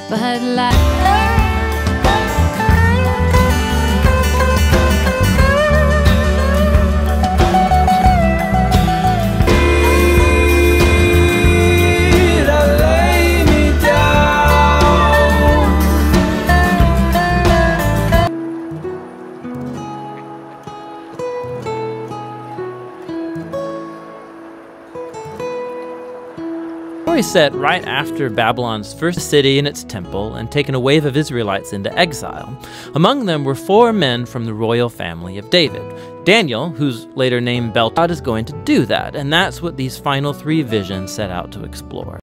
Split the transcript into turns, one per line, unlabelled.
but like
set right after Babylon's first city and its temple and taken a wave of Israelites into exile. Among them were 4 men from the royal family of David. Daniel, who's later named Belteshazzar, is going to do that, and that's what these final 3 visions set out to explore.